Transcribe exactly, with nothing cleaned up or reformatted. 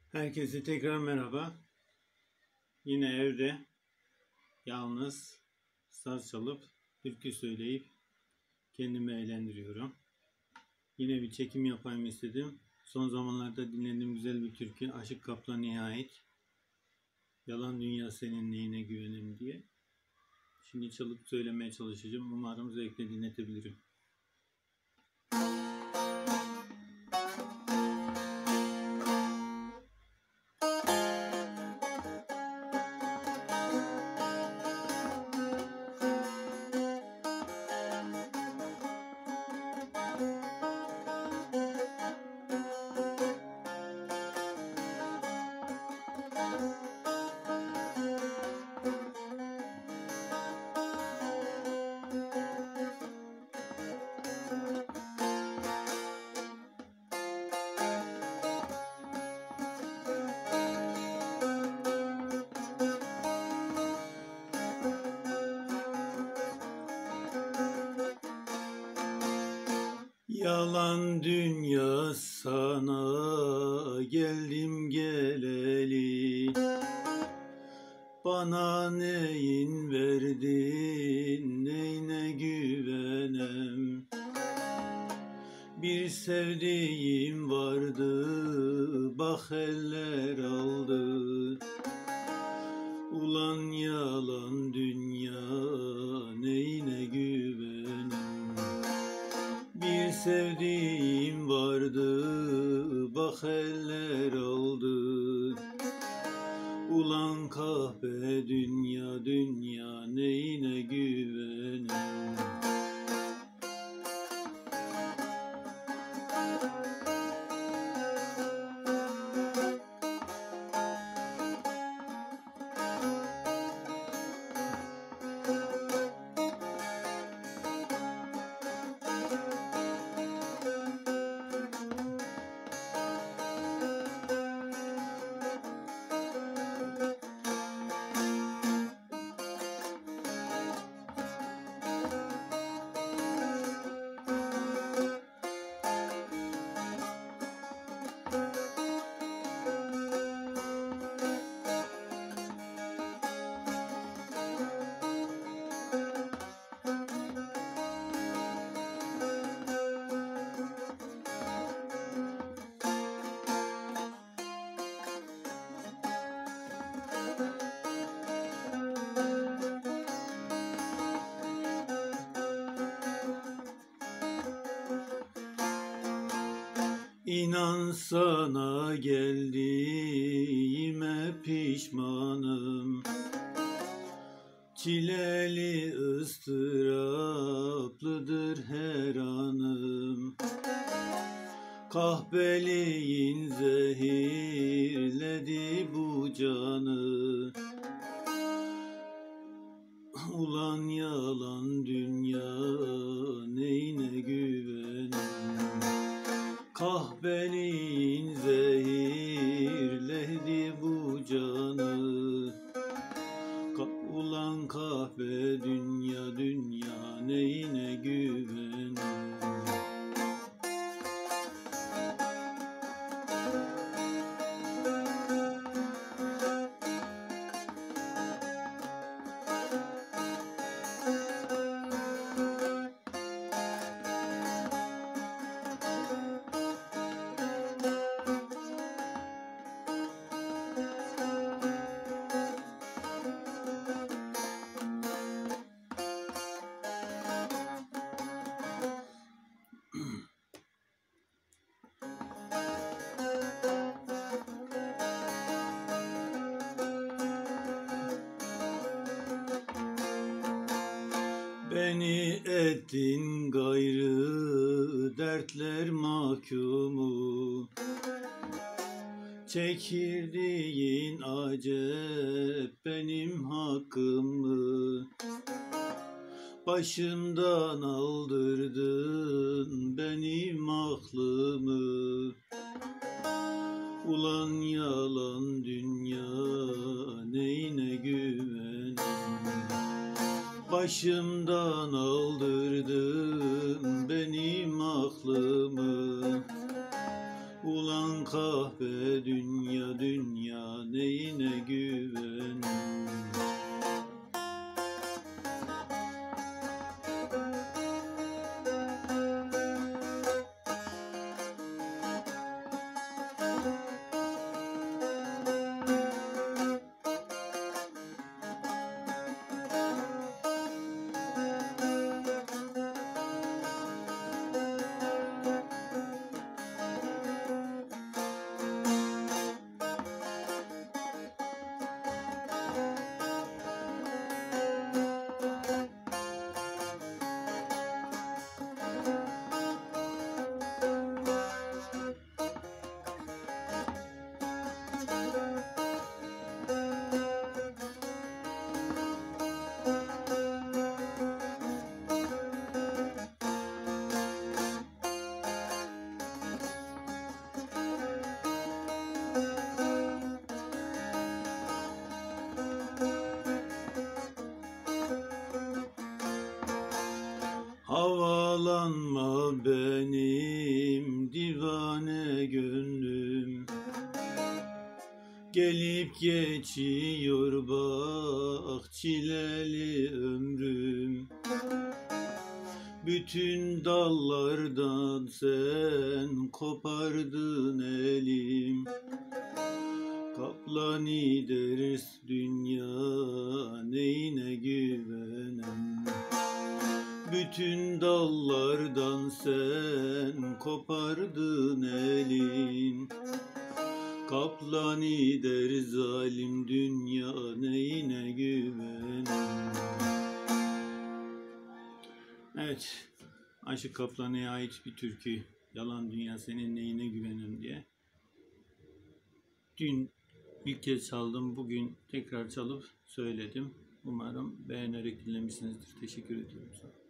Herkese tekrar merhaba. Yine evde yalnız saz çalıp türkü söyleyip kendimi eğlendiriyorum. Yine bir çekim yapayım istedim. Son zamanlarda dinlediğim güzel bir türkü Aşık Kaplan'a ait. Yalan dünya senin neyine güvenim diye. Şimdi çalıp söylemeye çalışacağım. Umarım zevkle dinletebilirim. Yalan dünya sana geldim geleli, bana neyin verdin neyine güvenem. Bir sevdiğim vardı bak eller aldı, ulan yalan dünya neyine güvenem. Bir sevdiğim vardı bak eller aldı, ulan kahpe dünya dünya neyine güvenem. İnan sana geldiğime pişmanım, çileli ıstıraplıdır her anım. Kahpeliğin zehirledi bu canı, ulan yalan dünya neyine güvenem. Kahpeliğin zehirledi bu canı, ulan kahpe dünya dünya neyine güvenem. Beni ettin gayrı dertler mahkumu, çekirdiğin acep benim hakkım mı? Başımdan aldırdın benim aklımı, ulan yalan dünya neyine güvenem. Başımdan aldırdın benim aklımı, Ulan kahve dünya dünya neyine güvenim? Havalanma benim divane gönlüm, gelip geçiyor bak çileli ömrüm. Bütün dallardan sen kopardın elim, kaplan deriz dünya neyine güvenem? Bütün dallardan sen kopardın elin, kaplan der zalim dünya neyine güvenim? Evet, Aşık Kaplan'a ait bir türkü. Yalan dünya senin neyine güvenim diye. Dün bir kez çaldım, bugün tekrar çalıp söyledim. Umarım beğenerek dinlemişsinizdir. Teşekkür ediyorum sana.